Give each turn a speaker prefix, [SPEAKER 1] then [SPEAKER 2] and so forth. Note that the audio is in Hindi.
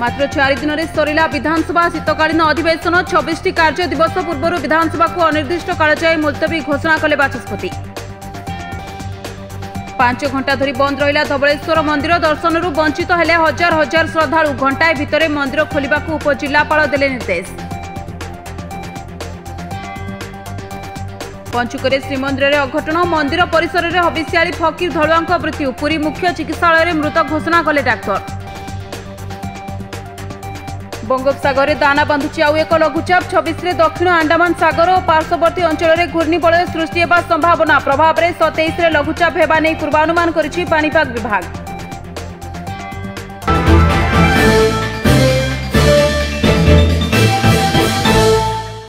[SPEAKER 1] मात्र 4 दिन में सरिला विधानसभा शीतकालीन अधिवेशन 26 कार्य दिवस पूर्व विधानसभा को अनिर्दिष्ट काल जाए मुलतवी घोषणा कले बाचस्पति। 5 घंटा धरी बंद रहिला धवलेश्वर मंदिर दर्शन वंचित हेले हजार हजार श्रद्धालु। घंटाए भितर मंदिर खोलिबा को उपजिल्लापाल देले निर्देश। पंचुकरे श्रीमंदिर में अघटन मंदिर परिसर में हबिष्याली फकीर धड़ुआ मृत्यु। पुरी मुख्य चिकित्सालय में मृत घोषणा कले डाक्तर। बंगोपसागर में दाना बांधुची आउ एक लघुचाप 26 रे दक्षिण अंडमान सागर और पार्श्ववर्ती अंचल में घूर्णिबलय सृष्टि होगा संभावना। प्रभाव में 27 रे लघुचाप हेबा नहीं पूर्वानुमान करिछि पाणीपाग विभाग।